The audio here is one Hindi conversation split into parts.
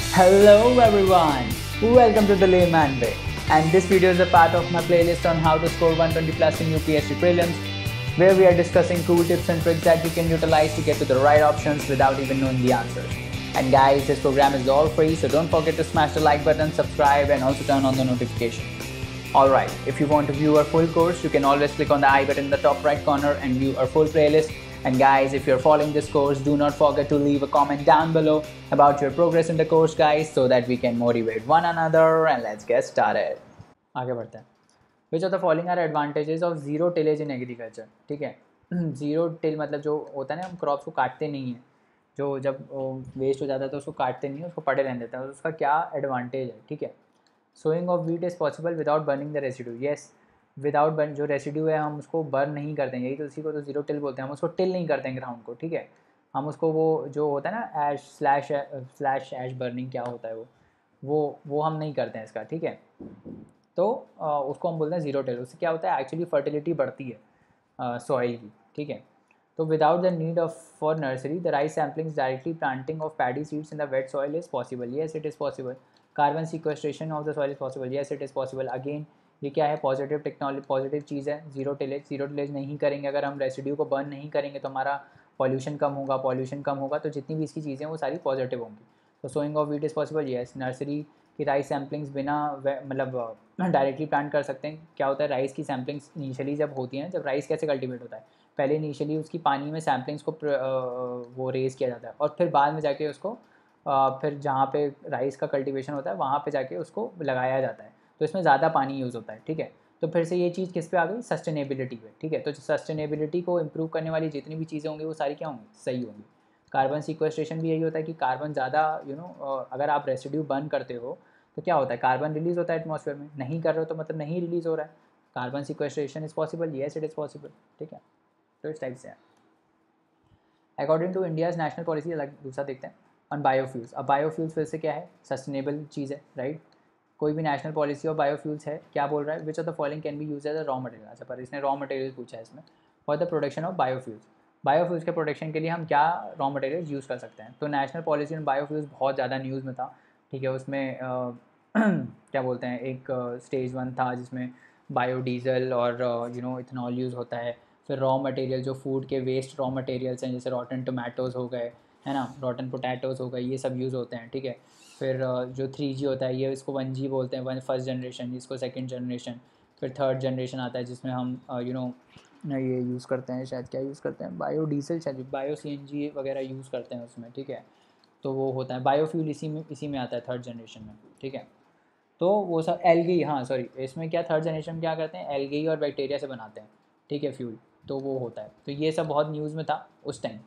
Hello everyone, welcome to the Layman Way, and this video is a part of my playlist on how to score 120 plus in UPSC prelims, where we are discussing cool tips and tricks that you can utilize to get to the right options without even knowing the answers. And guys, this program is all free, so don't forget to smash the like button, subscribe, and also turn on the notification. Alright, if you want to view our full course, you can always click on the I button in the top right corner and view our full playlist. And guys, if you're following this course, do not forget to leave a comment down below about your progress in the course, guys, so that we can motivate one another. And let's get started. आगे बढ़ते हैं. Which of the following are advantages of zero tillage in agriculture? ठीक है. Zero till मतलब जो होता है ना, हम क्रॉप्स को काटते नहीं हैं, जो जब वेस्ट हो जाता है तो उसको काटते नहीं है, उसको पड़े रहने देते हैं. उसका क्या एडवांटेज है? ठीक है. Sowing of wheat is possible without burning the residue. Yes, without burn, जो रेसिड्यू है हम उसको बर्न नहीं करते हैं, यही तो उसी को तो जीरो टिल बोलते हैं. हम उसको टिल नहीं करते हैं ग्राउंड को. ठीक है. हम उसको वो जो होता है ना ऐश स्लैश ऐश बर्निंग क्या होता है वो हम नहीं करते हैं इसका. ठीक है. तो उसको हम बोलते हैं ज़ीरो टिल. उससे क्या होता है, एक्चुअली फर्टिलिटी बढ़ती है सॉइल की. ठीक है. तो without the need of for nursery the rice samplings directly planting of paddy seeds in the wet soil is possible. Yes, it is possible. Carbon sequestration of the soil is possible. Yes, it is possible. Again ये क्या है, पॉजिटिव टेक्नोलॉजी, पॉजिटिव चीज़ है. जीरो टिलेज नहीं करेंगे, अगर हम रेसिड्यू को बर्न नहीं करेंगे तो हमारा पॉल्यूशन कम होगा, तो जितनी भी इसकी चीज़ें वो सारी पॉजिटिव होंगी. तो sowing of wheat is possible. Yes, nursery की राइस सैम्पलिंग्स बिना मतलब डायरेक्टली प्लांट कर सकते हैं. क्या होता है, राइस की सैम्पलिंग्स इनिशियली जब होती हैं, जब राइस कैसे कल्टीवेट होता है, पहले इनिशियली उसकी पानी में सैम्पलिंग्स को वो रेज़ किया जाता है, और फिर बाद में जाके उसको फिर जहाँ पे राइस का कल्टीवेशन होता है वहाँ पे जाके उसको लगाया जाता है. तो इसमें ज़्यादा पानी यूज़ होता है. ठीक है. तो फिर से ये चीज़ किस पे आ गई, सस्टेनेबिलिटी पे. ठीक है. तो सस्टेनेबिलिटी को इम्प्रूव करने वाली जितनी भी चीज़ें होंगी वो सारी क्या होंगी, सही होंगी. कार्बन सिक्वेस्ट्रेशन भी यही होता है कि कार्बन ज़्यादा अगर आप रेसिड्यू बर्न करते हो तो क्या होता है, कार्बन रिलीज़ होता है एटमॉस्फेयर में. नहीं कर रहे हो तो मतलब नहीं रिलीज़ हो रहा है. Carbon sequestration is possible. Yes, it is possible. ठीक है. तो इस टाइप से है. According to India's national policy, अलग दूसरा देखते हैं, ऑन बायोफ्यूल्स. अब बायोफ्यूल्स फिर से क्या है, सस्टेनेबल चीज़ है, राइट. कोई भी नेशनल पॉलिसी ऑफ बायोफ्यूल्स है, क्या बोल रहा है, which of the following can be use as a raw material. अच्छा, पर इसने रॉ मटेरियल पूछा है इसमें. For the production of biofuels, biofuels के प्रोडक्शन के लिए हम क्या रॉ मटेरियल यूज़ कर सकते हैं. तो नेशनल पॉलिसी ऑन बायोफ्यूल्स बहुत ज़्यादा न्यूज़ में था. ठीक है. उसमें क्या बोलते हैं, एक स्टेज 1 था जिसमें बायोडीज़ल और इथेनॉल यूज़ होता है. फिर रॉ मटेरियल जो फूड के वेस्ट रॉ मटेरियल्स हैं, जैसे रॉटन टोमेटोज़ हो गए, है ना, रॉटन पोटैटोज़ हो गए, ये सब यूज़ होते हैं. ठीक है. फिर जो 3G होता है, ये इसको 1G बोलते हैं, फर्स्ट जनरेशन, इसको सेकंड जनरेशन. फिर थर्ड जनरेशन आता है जिसमें हम ये यूज़ करते हैं, शायद क्या यूज़ करते हैं, बायोडीज़ल, शायद बायो CNG वगैरह यूज़ करते हैं उसमें. ठीक है. तो वो होता है बायोफ्यूल, इसी में आता है थर्ड जनरेशन में. ठीक है. तो वो सब एल्गी, हाँ सॉरी, इसमें क्या थर्ड जनरेशन में क्या करते हैं, एल्गी और बैक्टीरिया से बनाते हैं. ठीक है, फ्यूल. तो वो होता है. तो ये सब बहुत न्यूज़ में था उस टाइम,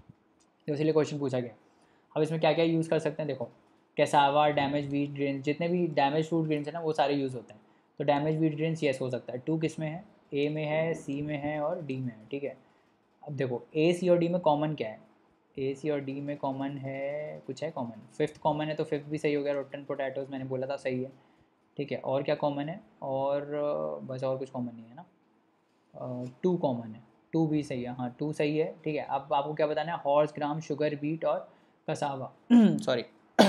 तो इसीलिए क्वेश्चन पूछा गया. अब इसमें क्या क्या यूज़ कर सकते हैं, देखो, कैसावा, डैमेज वीट ग्रेन, जितने भी डैमेज फूड ग्रेन्स हैं ना वो सारे यूज़ होते हैं. तो डैमेज वीट ग्रेन्स येस हो सकता है. 2 किस में है, ए में है, सी में है और डी में है. ठीक है. अब देखो, ए सी और डी में कॉमन क्या है, ए सी और डी में कॉमन है, कुछ है कॉमन, फिफ्थ कॉमन है, तो फिफ्थ भी सही हो गया. रोटन पोटैटोज़ मैंने बोला था, सही है. ठीक है. और क्या कॉमन है, और बस और कुछ कॉमन नहीं है ना. 2 कॉमन है, 2 भी सही है. हाँ, 2 सही है. ठीक है. अब आपको क्या बताना है, हॉर्स ग्राम, शुगर बीट और कसावा. सॉरी.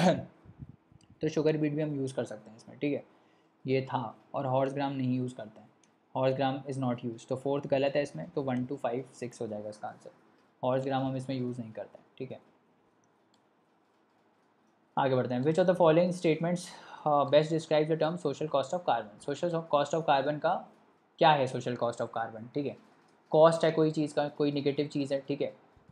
तो शुगर बीट भी हम यूज़ कर सकते हैं इसमें. ठीक है. ये था. और हॉर्स ग्राम नहीं यूज़ करते हैं, horse gram is not use. तो फोर्थ गलत है इसमें, तो 1 2 5 6 हो जाएगा इसका आंसर. हॉर्स ग्राम हम इसमें यूज़ नहीं करते हैं. ठीक है. आगे बढ़ते हैं. Which of the following statements best describe the term social cost of carbon. Social cost of carbon का क्या है, सोशल कॉस्ट ऑफ कार्बन. ठीक है. कॉस्ट है कोई चीज़ का, कोई निगेटिव चीज़ है. ठीक है.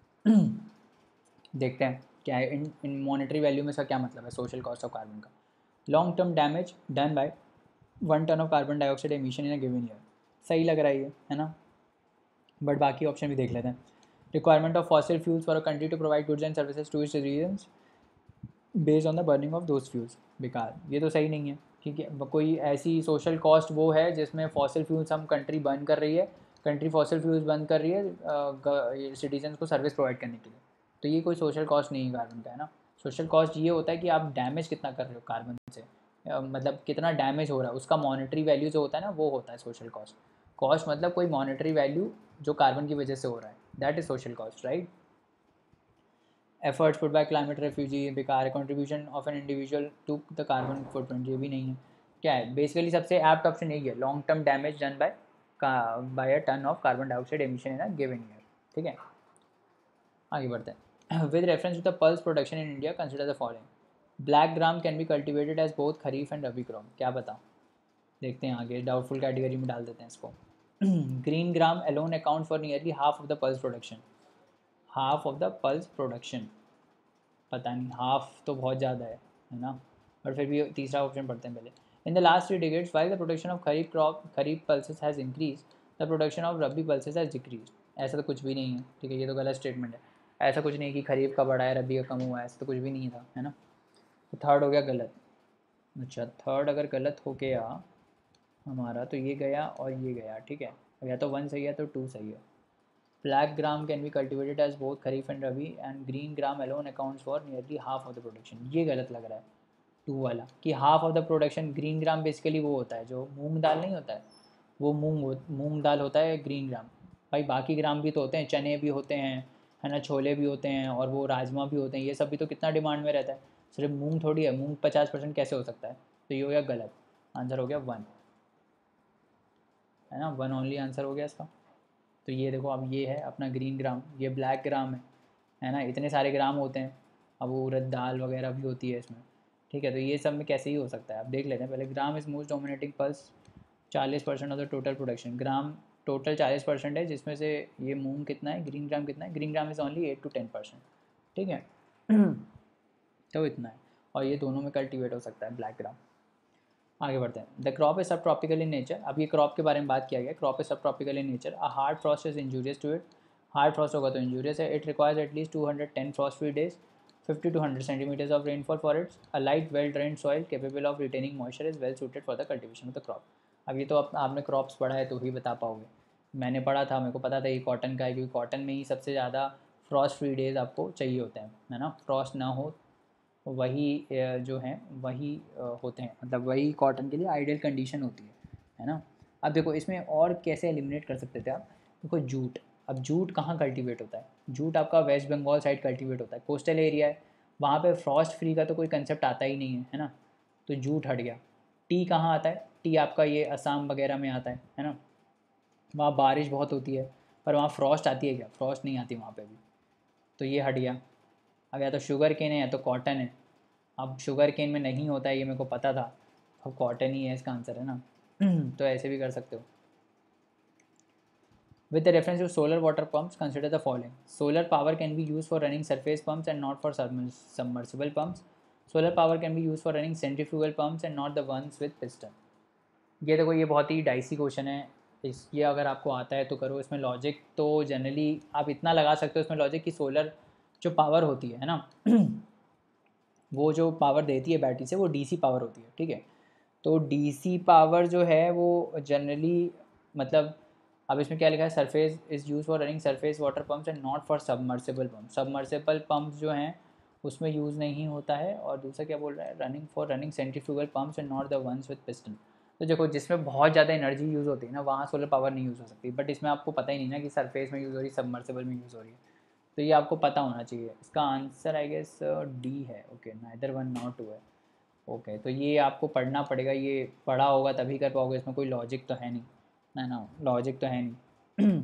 देखते हैं क्या है, इन मॉनेटरी वैल्यू में इसका क्या मतलब है, सोशल कॉस्ट ऑफ कार्बन का. Long term damage done by 1 ton of carbon dioxide emission in a given year. सही लग रहा है ये, है ना. बट बाकी ऑप्शन भी देख लेते हैं. Requirement of fossil fuels for a country to provide goods and services to its regions based on the burning of those fuels. बेकार, ये तो सही नहीं है. ठीक है. कोई ऐसी सोशल कॉस्ट वो है जिसमें फॉसिल फ्यूल्स हम कंट्री बर्न कर रही है, कंट्री फॉसिल फ्यूल्स बर्न कर रही है सिटीजन्स को सर्विस प्रोवाइड करने के लिए. तो ये कोई सोशल कॉस्ट नहीं है कार्बन का, है ना. सोशल कॉस्ट ये होता है कि आप डैमेज कितना कर रहे हो कार्बन से, मतलब कितना डैमेज हो रहा है, उसका मॉनेटरी वैल्यू जो होता है ना, वो होता है सोशल कॉस्ट. कॉस्ट मतलब कोई मॉनेटरी वैल्यू जो कार्बन की वजह से हो रहा है, that is social cost, right. Efforts put by climate refugee बेकार है, contribution of an individual to the carbon footprint ये भी नहीं है। क्या है बेसिकली सबसे एप्ट ऑप्शन यही है, long term damage done by a ton of carbon dioxide emission in a given year. ठीक है, आगे बढ़ते हैं। With reference to the pulse production in India consider the following. Black gram can be cultivated as both kharif and rabi crop. क्या बताओ, देखते हैं आगे, डाउटफुल कैटेगरी में डाल देते हैं इसको। Green gram alone account for nearly half of the pulse production. Half of the pulse production, पता नहीं, हाफ तो बहुत ज़्यादा है ना, बट फिर भी तीसरा ऑप्शन पढ़ते हैं पहले। In the last 3 decades while the production of kharif pulses has increased, the production of rabi pulses has decreased। ऐसा तो कुछ भी नहीं है, ठीक है, ये तो गलत स्टेटमेंट है। ऐसा कुछ नहीं है कि खरीफ का बढ़ा है रबी का कम हुआ है, ऐसा तो कुछ भी नहीं था, है ना। तो थर्ड हो गया गलत। अच्छा, थर्ड अगर गलत हो गया हमारा तो ये गया और ये गया, ठीक है, अब या तो 1 सही है तो 2 सही है। Black gram can be cultivated as both kharif and rabi and green gram alone accounts for nearly half of the production. ये गलत लग रहा है 2 वाला, कि half of the production. Green gram basically वो होता है जो मूंग दाल नहीं होता है, वो मूंग दाल होता है ग्रीन ग्राम। भाई बाकी ग्राम भी तो होते हैं, चने भी होते हैं, है ना, छोले भी होते हैं, और वो राजमा भी होते हैं, ये सब भी तो कितना डिमांड में रहता है। सिर्फ मूंग थोड़ी है, मूंग 50% कैसे हो सकता है। तो ये हो गया गलत, आंसर हो गया 1, है ना, 1 ओनली आंसर हो गया इसका। तो ये देखो, अब ये है अपना ग्रीन ग्राम, ये ब्लैक ग्राम है ना, इतने सारे ग्राम होते हैं। अब वो उड़द दाल वगैरह भी होती है इसमें, ठीक है, तो ये सब में कैसे ही हो सकता है। आप देख लेते हैं पहले। Gram is most dominating pulse, 40% of the total production. Gram total 40% है, जिसमें से ये मूंग कितना है, ग्रीन ग्राम कितना है, green gram is only 8 to 10%, ठीक है। तो इतना है, और ये दोनों में कल्टिवेट हो सकता है ब्लैक ग्राम। आगे बढ़ते हैं। The crop is subtropical in nature. अब ये क्रॉप के बारे में बात किया गया। Crop is subtropical in nature. A hard frost is injurious to it. Hard frost होगा तो इंजूरियस है। It requires at least 210 frost free days, 50 to 100 centimetres of rainfall for its. A light well drained soil capable of retaining moisture is well suited for the cultivation of the crop. अब ये तो आपने क्रॉप्स पढ़ा है तो ही बता पाओगे। मैंने पढ़ा था, मेरे को पता था ये कॉटन का है, क्योंकि कॉटन में ही सबसे ज़्यादा फ्रॉस्ट फ्री डेज आपको चाहिए होते हैं, है ना। फ्रॉस्ट ना हो वही जो हैं वही होते हैं, मतलब वही कॉटन के लिए आइडियल कंडीशन होती है ना। अब देखो इसमें और कैसे एलिमिनेट कर सकते थे आप। देखो जूट, अब जूट कहाँ कल्टीवेट होता है, जूट आपका वेस्ट बंगाल साइड कल्टीवेट होता है, कोस्टल एरिया है, वहाँ पे फ्रॉस्ट फ्री का तो कोई कंसेप्ट आता ही नहीं है ना, तो जूट हट गया। टी कहाँ आता है, टी आपका ये असम वगैरह में आता है ना, वहाँ बारिश बहुत होती है, पर वहाँ फ्रॉस्ट आती है क्या, फ्रॉस्ट नहीं आती वहाँ पे भी, तो ये हट गया। अब या तो शुगर केन है या तो कॉटन है। अब शुगर केन में नहीं होता है ये मेरे को पता था, तो कॉटन ही है इसका आंसर, है ना। तो ऐसे भी कर सकते हो। With the reference to solar water pumps consider the following. Solar power can be use for running surface pumps and not for submersible pumps. Solar power can be use for running centrifugal pumps and not the ones with piston. ये देखो, ये बहुत ही डाइसी क्वेश्चन है। ये अगर आपको आता है तो करो। इसमें लॉजिक तो जनरली आप इतना लगा सकते हो इसमें लॉजिक, कि सोलर जो पावर होती है ना वो जो पावर देती है बैटरी से, वो डीसी पावर होती है, ठीक है। तो डीसी पावर जो है वो जनरली, मतलब अब इसमें क्या लिखा है, surface is use for running surface water pumps and not for submersible pump. Submersible pumps जो हैं उसमें यूज़ नहीं होता है। और दूसरा क्या बोल रहा है, running for running centrifugal pumps and not the ones with piston. तो देखो, जिसमें बहुत ज़्यादा एनर्जी यूज़ होती है ना, वहाँ सोलर पावर नहीं यूज़ हो सकती, बट इसमें आपको पता ही नहीं ना कि सरफेस में यूज़ हो रही है, सबमर्सिबल में यूज़ हो रही है, तो ये आपको पता होना चाहिए। इसका आंसर आई गेस डी है। ओके, नाइदर 1 नॉर 2 है। ओके, तो ये आपको पढ़ना पड़ेगा, ये पढ़ा होगा तभी कर पाओगे, इसमें कोई लॉजिक तो है नहीं, ना लॉजिक तो है नहीं।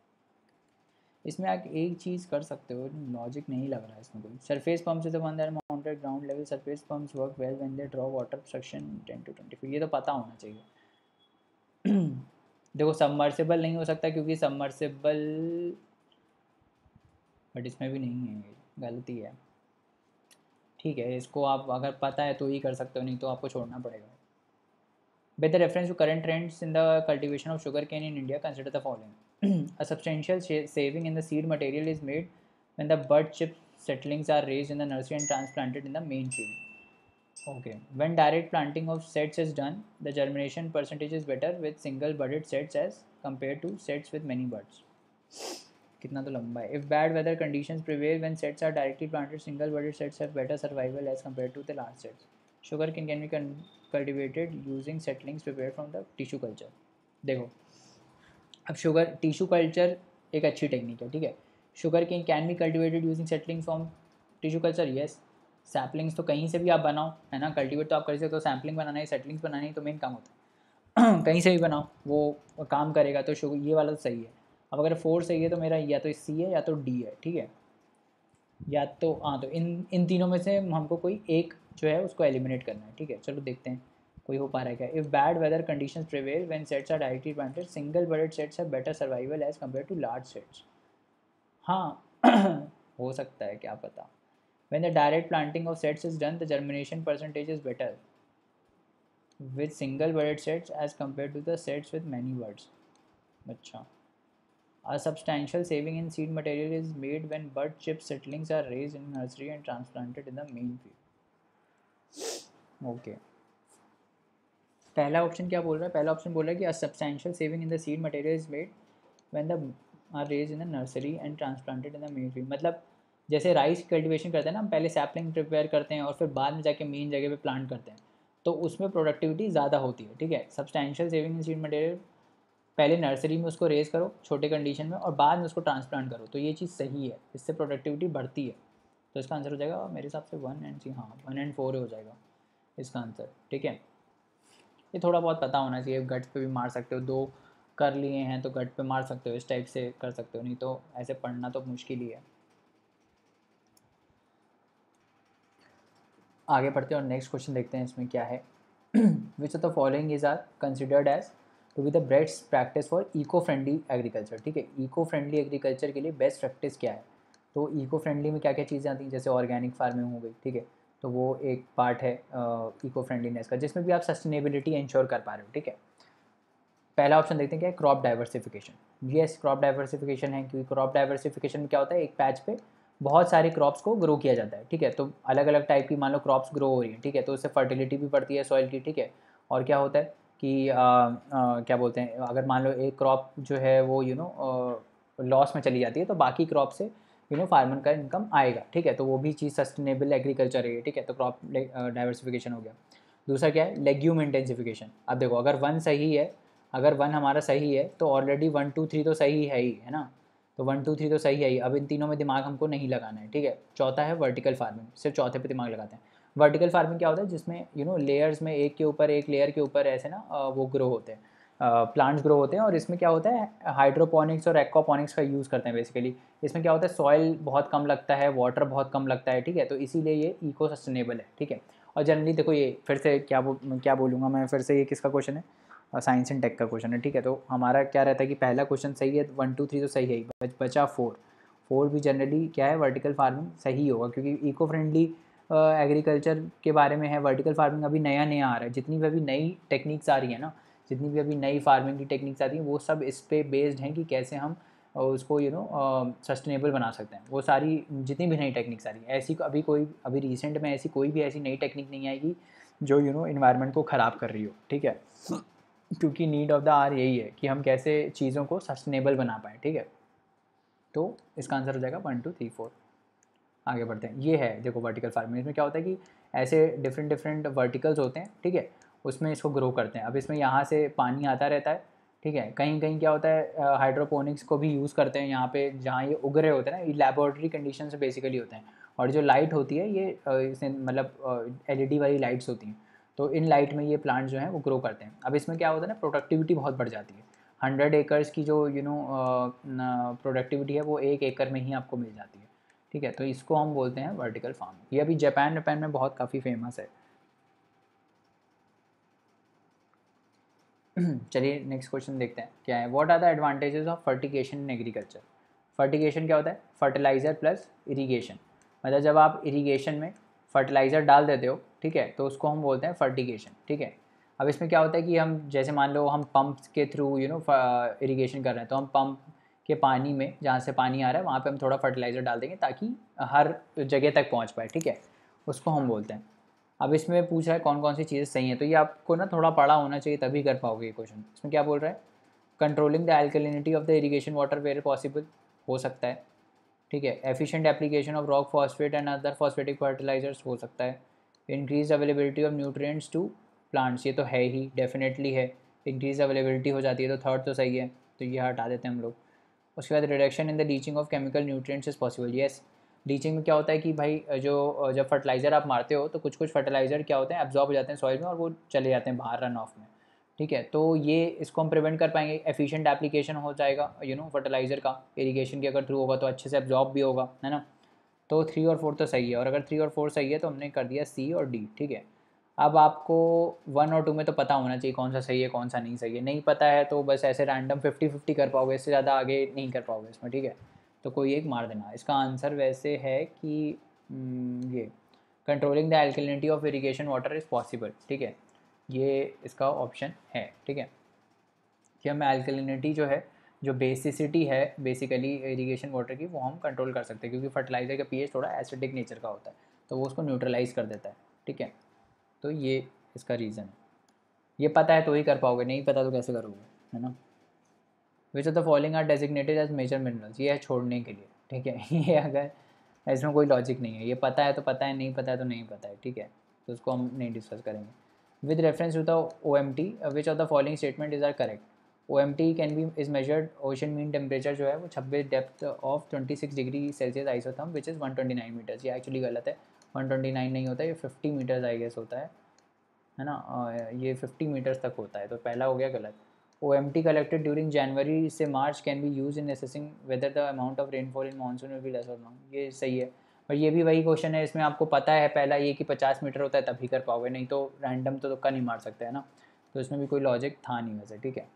इसमें आप एक चीज़ कर सकते हो, लॉजिक नहीं लग रहा है इसमें कोई। Surface pumps is the one that mounted ground level. Surface pumps work well when they draw water suction 10 to 20 feet. ये तो पता होना चाहिए। देखो, सबमर्सिबल नहीं हो सकता क्योंकि सबमर्सिबल, बट इसमें भी नहीं है, ये गलती है, ठीक है। इसको आप अगर पता है तो ही कर सकते हो, नहीं तो आपको छोड़ना पड़ेगा। With the reference to current trends in the cultivation of sugarcane in India, consider the following. A substantial saving in the seed material is made when the bud chip seedlings are raised in the nursery and transplanted in the main field. Okay. When direct planting of sets is done, the germination percentage is better with single budded sets as compared to sets with many buds. कितना तो लंबा है. If bad weather conditions prevail when sets are directly planted, single budded sets have better survival as compared to the large sets. Sugarcane can be cultivated using seedlings prepared from the tissue culture. देखो, अब शुगर टिश्यू कल्चर एक अच्छी टेक्निक है, ठीक है. Sugarcane can be cultivated using settlings from tissue culture yes, saplings तो कहीं से भी आप बनाओ, है ना, कल्टीवेट तो आप कर सकते हो, तो सैम्पलिंग बनाना है, सेटलिंग्स बनानी है, तो मेन काम होता है कहीं से भी बनाओ वो काम करेगा। तो शुगर ये वाला तो सही है। अब अगर 4 सही है तो मेरा या तो सी है या तो डी है, ठीक है, या तो हाँ, तो इन तीनों में से हमको कोई एक जो है उसको एलिमिनेट करना है, ठीक है। चलो देखते हैं कोई हो पा रहा है क्या। If bad weather conditions prevail when setts are directly planted, single budded setts have better survival as compare to large setts. हाँ हो सकता है, क्या पता। When the direct planting of sets is done, the germination percentage is better with single budded sets as compared to the sets with many buds. अच्छा, a substantial saving in seed material is made when bud chip seedlings are raised in nursery and transplanted in the main field. Okay. पहला ऑप्शन क्या बोल रहा है? पहला ऑप्शन बोल रहा है कि a substantial saving in the seed material is made when the are raised in the nursery and transplanted in the main field. मतलब जैसे राइस कल्टीवेशन करते हैं ना, हम पहले सैपलिंग प्रिपेयर करते हैं और फिर बाद में जाके मेन जगह पे प्लांट करते हैं, तो उसमें प्रोडक्टिविटी ज़्यादा होती है, ठीक है। Substantial saving in seed material, पहले नर्सरी में उसको रेज करो छोटे कंडीशन में और बाद में उसको ट्रांसप्लांट करो, तो ये चीज़ सही है, इससे प्रोडक्टिविटी बढ़ती है। तो इसका आंसर हो जाएगा मेरे हिसाब से 1 एंड सी, हाँ 1 एंड 4 हो जाएगा इसका आंसर, ठीक है। ये थोड़ा बहुत पता होना चाहिए, गट पे भी मार सकते हो, 2 कर लिए हैं तो गट पे मार सकते हो, इस टाइप से कर सकते हो, नहीं तो ऐसे पढ़ना तो मुश्किल ही है। आगे बढ़ते हैं और नेक्स्ट क्वेश्चन देखते हैं इसमें क्या है। Which of the following is are considered as to be the best practice for eco friendly agriculture, ठीक है। इको फ्रेंडली एग्रीकल्चर के लिए बेस्ट प्रैक्टिस क्या है? तो इको फ्रेंडली में क्या क्या चीज़ें आती हैं, जैसे ऑर्गेनिक फार्मिंग हो गई, ठीक है, तो वो एक पार्ट है इको फ्रेंडलीनेस का, जिसमें भी आप सस्टेनेबिलिटी इंश्योर कर पा रहे हो, ठीक है। पहला ऑप्शन देखते हैं क्या है, crop diversification. Yes, crop diversification है, क्योंकि क्रॉप डाइवर्सिफिकेशन में क्या होता है, एक पैच पे बहुत सारे क्रॉप्स को ग्रो किया जाता है, ठीक है। तो अलग अलग टाइप की मान लो क्रॉप्स ग्रो हो रही हैं, ठीक है, तो उससे फर्टिलिटी भी बढ़ती है सॉइल की, ठीक है। और क्या होता है कि क्या बोलते हैं, अगर मान लो एक क्रॉप जो है वो लॉस में चली जाती है, तो बाकी क्रॉप से फार्मर का इनकम आएगा, ठीक है। तो वो भी चीज़ सस्टेनेबल एग्रीकल्चर है, ठीक है। तो क्रॉप डाइवर्सिफिकेशन हो गया। दूसरा क्या है, लेग्यूम इंटेंसिफिकेशन। अब देखो, अगर 1 सही है, अगर 1 हमारा सही है तो ऑलरेडी 1 2 3 तो सही है ही, है ना। तो 1 2 3 तो सही है ही। अब इन तीनों में दिमाग हमको नहीं लगाना है, ठीक है। चौथा है वर्टिकल फार्मिंग, सिर्फ चौथे पे दिमाग लगाते हैं। वर्टिकल फार्मिंग क्या होता है, जिसमें लेयर्स में एक के ऊपर एक लेयर के ऊपर ऐसे ना वो ग्रो होते हैं, प्लांट्स ग्रो होते हैं। और इसमें क्या होता है, हाइड्रोपोनिक्स और एक्वापोनिक्स का यूज़ करते हैं बेसिकली। इसमें क्या होता है, सॉइल बहुत कम लगता है, वाटर बहुत कम लगता है, ठीक है। तो इसीलिए ये इको सस्टेनेबल है, ठीक है। और जनरली देखो, ये फिर से क्या बोलूँगा मैं, फिर से ये किसका क्वेश्चन है, साइंस एंड टेक का क्वेश्चन है, ठीक है। तो हमारा क्या रहता है कि पहला क्वेश्चन सही है, 1 2 3 तो सही है, बचा 4 भी जनरली क्या है, वर्टिकल फार्मिंग सही होगा, क्योंकि इको फ्रेंडली एग्रीकल्चर के बारे में है। वर्टिकल फार्मिंग अभी नया नया आ रहा है, जितनी भी अभी नई टेक्निक्स आ रही है ना, जितनी भी अभी नई फार्मिंग की टेक्निक्स आती हैं, वो सब इस पे बेस्ड हैं कि कैसे हम उसको सस्टेनेबल बना सकते हैं। वो सारी जितनी भी नई टेक्निक्स आ रही है, ऐसी अभी रिसेंट में ऐसी कोई भी ऐसी नई टेक्निक नहीं आएगी जो इन्वायरमेंट को ख़राब कर रही हो, ठीक है। क्योंकि नीड ऑफ द आवर यही है कि हम कैसे चीज़ों को सस्टेनेबल बना पाएँ, ठीक है। तो इसका आंसर हो जाएगा 1 2 3 4। आगे बढ़ते हैं। ये है देखो वर्टिकल फार्मिंग, इसमें क्या होता है कि ऐसे डिफरेंट वर्टिकल्स होते हैं, ठीक है, उसमें इसको ग्रो करते हैं। अब इसमें यहाँ से पानी आता रहता है, ठीक है। कहीं कहीं क्या होता है, हाइड्रोपोनिक्स को भी यूज़ करते हैं यहाँ पे, जहाँ ये उग रहे होते हैं ना, ये लेबोरेटरी कंडीशन से बेसिकली होते हैं। और जो लाइट होती है ये इसमें मतलब LED वाली लाइट्स होती हैं, तो इन लाइट में ये प्लांट जो हैं वो ग्रो करते हैं। अब इसमें क्या होता है ना, प्रोडक्टिविटी बहुत बढ़ जाती है। 100 एकर्स की जो प्रोडक्टिविटी है वो 1 एकड़ में ही आपको मिल जाती है, ठीक है। तो इसको हम बोलते हैं वर्टिकल फार्मिंग। ये अभी जापान में बहुत काफ़ी फेमस है। चलिए नेक्स्ट क्वेश्चन देखते हैं क्या है। What are the advantages of fertigation in agriculture. Fertigation क्या होता है, फर्टिलाइज़र प्लस इरीगेशन। मतलब जब आप इरीगेशन में फर्टिलाइज़र डाल देते हो, ठीक है, तो उसको हम बोलते हैं फर्टिगेशन, ठीक है। अब इसमें क्या होता है कि हम जैसे मान लो हम पंप के थ्रू इरीगेशन कर रहे हैं, तो हम पंप के पानी में जहाँ से पानी आ रहा है वहाँ पे हम थोड़ा फर्टिलाइज़र डाल देंगे ताकि हर जगह तक पहुँच पाए, ठीक है, उसको हम बोलते हैं। अब इसमें पूछ रहा है कौन कौन सी चीज़ें सही हैं, तो ये आपको ना थोड़ा पढ़ा होना चाहिए तभी कर पाओगे ये क्वेश्चन। इसमें क्या बोल रहा है, controlling the alkalinity of the irrigation water where possible, हो सकता है, ठीक है। Efficient application of rock phosphate and other phosphatic fertilizers, हो सकता है। Increase availability of nutrients to plants, ये तो है ही, डेफिनेटली है। इंक्रीज अवेलेबिलिटी हो जाती है तो थर्ड तो सही है, तो ये हटा देते हैं हम लोग। उसके बाद reduction in the leaching of chemical nutrients is possible, yes. Leaching में क्या होता है कि भाई जब फर्टिलाइज़र आप मारते हो तो कुछ कुछ फर्टिलाइज़र क्या होते हैं एब्जॉर्ब हो जाते हैं सॉइल में और वो चले जाते हैं बाहर रन ऑफ में, ठीक है। तो ये इसको हम प्रिवेंट कर पाएंगे, एफिशिएंट एप्लीकेशन हो जाएगा फर्टिलाइज़र का, इरीगेशन के अगर थ्रू होगा तो अच्छे से एब्जॉर्ब भी होगा, है ना। तो 3 और 4 तो सही है, और अगर 3 और 4 सही है तो हमने कर दिया सी और डी, ठीक है। अब आपको 1 और 2 में तो पता होना चाहिए कौन सा सही है कौन सा नहीं सही है, नहीं पता है तो बस ऐसे रैंडम 50-50 कर पाओगे, इससे ज़्यादा आगे नहीं कर पाओगे इसमें, ठीक है। तो कोई एक मार देना। इसका आंसर वैसे है कि ये controlling the alkalinity of irrigation water is possible, ठीक है। ये इसका ऑप्शन है, ठीक है, कि हम एल्कलिनिटी जो है, जो बेसिसिटी है बेसिकली इरीगेशन वाटर की, वो हम कंट्रोल कर सकते हैं, क्योंकि फर्टिलाइज़र का पीएच थोड़ा एसिडिक नेचर का होता है, तो वो उसको न्यूट्रलाइज़ कर देता है, ठीक है। तो ये इसका रीज़न है। ये पता है तो ही कर पाओगे, नहीं पता तो कैसे करोगे, है ना। Which of the following are designated as major minerals, ये है छोड़ने के लिए, ठीक है। ये अगर इसमें कोई लॉजिक नहीं है, ये पता है तो पता है, नहीं पता है तो नहीं पता है, ठीक है। तो उसको हम नहीं डिस्कस करेंगे। With reference to the OMT, which of the following statement is are correct. OMT can be is measured, ocean mean temperature जो है वो 26 depth of 26 degree celsius isotherm which is 129 meters. ये एक्चुअली गलत है, 129 नहीं होता, ये 50 मीटर्स आई गेस होता है ना। ये 50 मीटर्स तक होता है, तो पहला हो गया गलत। OMT collected during January से March can be used in assessing whether the amount of rainfall in monsoon will be less or not। ये सही है, और ये भी वही क्वेश्चन है, इसमें आपको पता है पहला ये कि 50 मीटर होता है तभी कर पाओगे, नहीं तो रैंडम तो तुक्का नहीं मार सकते, है ना। तो इसमें भी कोई लॉजिक था नहीं वैसे, ठीक है।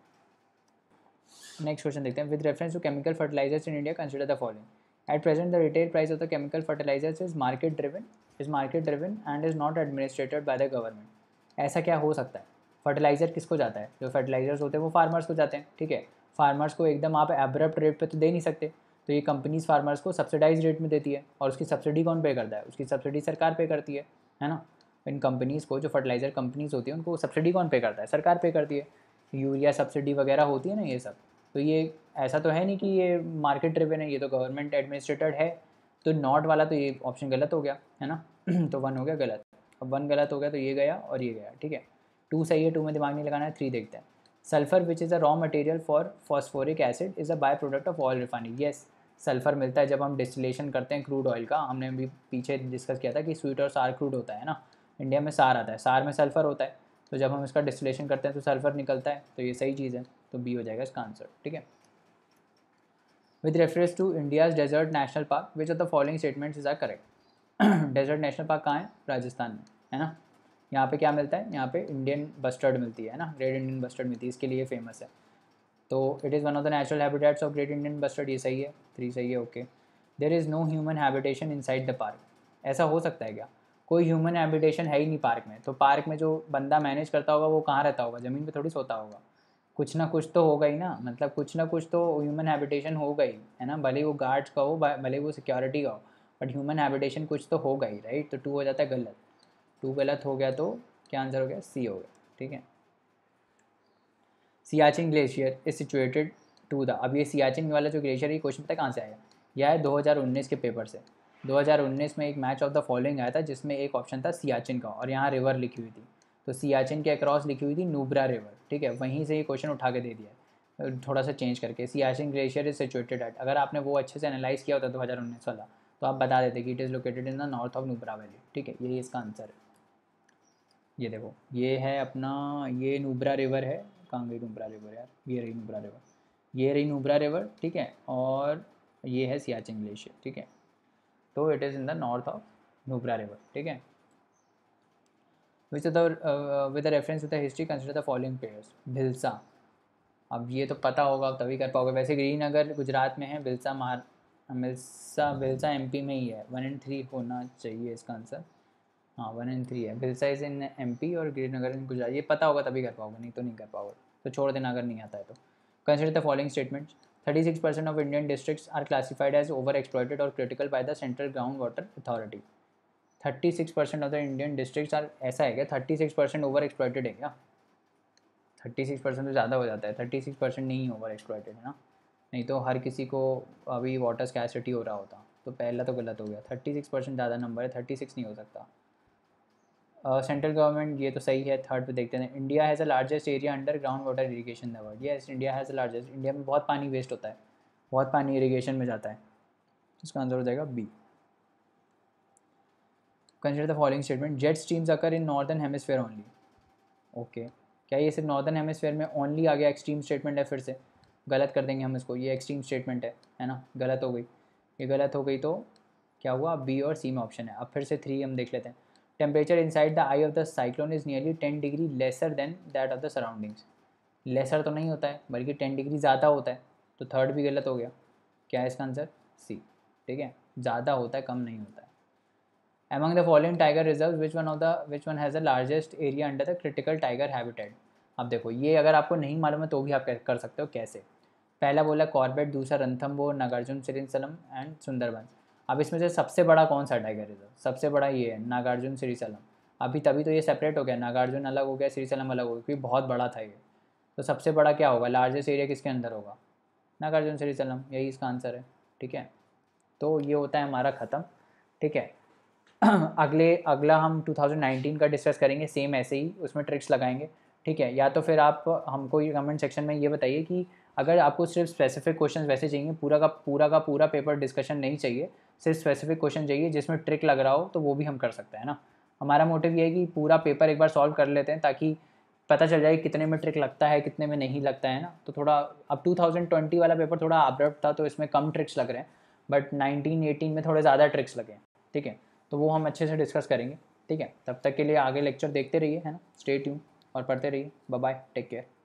नेक्स्ट क्वेश्चन देखते हैं। With reference to chemical fertilizers in India consider the following. At present the retail price of the chemical fertilizers is market driven and is not administered by the government. ऐसा क्या हो सकता है? फर्टिलाइज़र किसको जाता है? जो फर्टिलाइजर्स होते हैं वो फार्मर्स को जाते हैं, ठीक है। फार्मर्स को एकदम आप एब्रप्ट रेट पे तो दे नहीं सकते, तो ये कंपनीज फार्मर्स को सब्सिडाइज रेट में देती है, और उसकी सब्सिडी कौन पे करता है? उसकी सब्सिडी सरकार पे करती है ना। इन कंपनीज़ को, जो फर्टिलाइज़र कंपनीज़ होती है, उनको सब्सिडी कौन पे करता है? सरकार पे करती है। यूरिया सब्सिडी वगैरह होती है ना, ये सब। तो ये ऐसा तो है नहीं कि ये मार्केट ड्रिवन है, ये तो गवर्नमेंट एडमिनिस्ट्रेटेड है। तो नॉट वाला तो ये ऑप्शन गलत हो गया, है ना। तो 1 हो गया गलत। अब 1 गलत हो गया तो ये गया और ये गया, ठीक है। 2 सही है, 2 में दिमाग नहीं लगाना है। 3 देखते हैं। Sulphur which is a raw material for phosphoric acid is a by product of oil refinery. Yes, sulphur मिलता है जब हम डिस्टिलेशन करते हैं क्रूड ऑयल का। हमने अभी पीछे डिस्कस किया था कि स्वीट और सार क्रूड होता है ना, इंडिया में सार आता है, सार में सल्फर होता है, तो जब हम इसका डिस्टिलेशन करते हैं तो सल्फर निकलता है, तो ये सही चीज़ है, तो बी हो जाएगा इसका आंसर, ठीक है। With reference to India's desert national park which of the following statements is are correct. Desert national park कहाँ है? राजस्थान में, है ना। यहाँ पे क्या मिलता है? यहाँ पे इंडियन बस्टर्ड मिलती है ना, रेड इंडियन बस्टर्ड मिलती है, इसके लिए फेमस है। तो it is one of the natural habitats of great Indian bustard, ये सही है, 3 सही है, okay. There is no human habitation inside the park. ऐसा हो सकता है क्या? कोई ह्यूमन हैबिटेशन है ही नहीं पार्क में, तो पार्क में जो बंदा मैनेज करता होगा वो कहाँ रहता होगा? ज़मीन पे थोड़ी सोता होगा। कुछ ना कुछ तो होगा ही ना, मतलब कुछ ना कुछ तो ह्यूमन हैबिटेशन होगा ही, है ना। भले वो गार्ड्स का हो, भले वो सिक्योरिटी का हो, बट ह्यूमन हैबिटेशन कुछ तो होगा ही, राइट। तो 2 हो जाता है गलत। 2 गलत हो गया तो क्या आंसर हो गया? सी हो गया, ठीक है। Siachen glacier is situated to the, अब ये सियाचिन वाला जो ग्लेशियर है, क्वेश्चन पता है कहाँ से आया? यह है 2019 के पेपर से। 2019 में एक मैच ऑफ द फॉलोइंग आया था जिसमें एक ऑप्शन था सियाचिन का, और यहाँ रिवर लिखी हुई थी, तो सियाचिन के अक्रॉस लिखी हुई थी नुब्रा रिवर, ठीक है। वहीं से ये क्वेश्चन उठा के दे दिया, थोड़ा सा चेंज करके। Siachen glacier is situated at, अगर आपने वो अच्छे से एनालाइज किया होता 2019 वाला, तो आप बता देते कि it is located in the north of Nubra valley, ठीक है। यही इसका आंसर है। ये देखो, ये है अपना, ये नुब्रा रिवर है। कहाँ गई नुब्रा रिवर यार? ये रही नुब्रा रिवर, ये रही नुब्रा रिवर, ठीक है। और ये है सियाचिन ग्लेशियर, ठीक है। तो it is in the north of Nubra river, ठीक है। Which with reference to the history consider the following pairs. Bhilsa, अब ये तो पता होगा तभी कर पाओगे। वैसे श्रीनगर गुजरात में है, भिलसा MP में ही है। 1 and 3 होना चाहिए इसका आंसर। हाँ, 1 and 3 है। भिलसा इज़ इन MP और गिरनगर इन गुजरात। ये पता होगा तभी कर पाओगे, नहीं तो नहीं कर पाओगे, तो छोड़ देना अगर नहीं आता है तो। Consider the following statements. 36% of Indian districts are classified as over exploited और critical by the central ground water authority. 36% of the Indian districts are, ऐसा है क्या? 36% ओवर एक्सप्लॉइटेड है क्या? 36% तो ज़्यादा हो जाता है, 36% नहीं ओवर एक्सप्लॉइटेड है ना, नहीं तो हर किसी को अभी वाटर स्कैसिटी हो रहा होता। तो पहला तो गलत हो गया, 36% ज़्यादा नंबर है, 36 नहीं हो सकता। सेंट्रल गवर्नमेंट, ये तो सही है। थर्ड पे देखते हैं। India has a largest area under ground water irrigation the world. Yes, India has a largest, India में बहुत पानी वेस्ट होता है, बहुत पानी इरीगेशन में जाता है। इसका आंसर हो जाएगा B. Consider the following statement, jet streams occur in northern hemisphere only. Okay, क्या ये सिर्फ नॉर्दर्न हेमिस्फेयर में ओनली आ गया? एक्सट्रीम स्टेटमेंट है, फिर से गलत कर देंगे हम इसको, ये एक्सट्रीम स्टेटमेंट है ना, गलत हो गई, ये गलत हो गई तो क्या हुआ? बी और सी में ऑप्शन है। अब फिर से 3 हम देख लेते हैं। Temperature inside the eye of the cyclone is nearly 10 degree lesser than that of the surroundings. Lesser तो नहीं होता है, बल्कि 10 डिग्री ज़्यादा होता है, तो थर्ड भी गलत हो गया। क्या है इसका आंसर? सी। ठीक है, ज़्यादा होता है, कम नहीं होता है। Among the following tiger reserves, which one has the largest area under the critical tiger habitat? अब देखो, ये अगर आपको नहीं मालूम है तो भी आप कर सकते हो। कैसे? पहला बोला कॉर्बेट, दूसरा रणथंबोर, नागार्जुन सिरिसलम एंड सुंदरबंस। अब इसमें से सबसे बड़ा कौन सा टाइगर रिजर्व? सबसे बड़ा ये है, नागार्जुन सिरिसलम। अभी तभी तो ये सेपरेट हो गया, नागार्जुन अलग हो गया, सिरिसलम अलग हो गया, क्योंकि बहुत बड़ा था ये। तो सबसे बड़ा क्या होगा? लार्जेस्ट एरिया किसके अंदर होगा? नागार्जुन सिरिसलम, यही इसका आंसर है। ठीक है, तो ये होता है हमारा ख़त्म। ठीक है, अगला हम 2019 का डिस्कस करेंगे, सेम ऐसे ही, उसमें ट्रिक्स लगाएंगे। ठीक है, या तो फिर आप हमको ये कमेंट सेक्शन में ये बताइए कि अगर आपको सिर्फ स्पेसिफिक क्वेश्चन वैसे चाहिए, पूरा पेपर डिस्कशन नहीं चाहिए, सिर्फ स्पेसिफिक क्वेश्चन चाहिए जिसमें ट्रिक लग रहा हो, तो वो भी हम कर सकते हैं ना। हमारा मोटिव ये है कि पूरा पेपर एक बार सॉल्व कर लेते हैं, ताकि पता चल जाए कितने में ट्रिक लगता है, कितने में नहीं लगता है ना। तो थोड़ा अब 2020 वाला पेपर थोड़ा अब्रप्ट था, तो इसमें कम ट्रिक्स लग रहे हैं, बट 19-18 में थोड़े ज़्यादा ट्रिक्स लगे हैं। ठीक है, तो वो हम अच्छे से डिस्कस करेंगे। ठीक है, तब तक के लिए आगे लेक्चर देखते रहिए, है ना। स्टे ट्यून और पढ़ते रहिए। Bye bye, take care.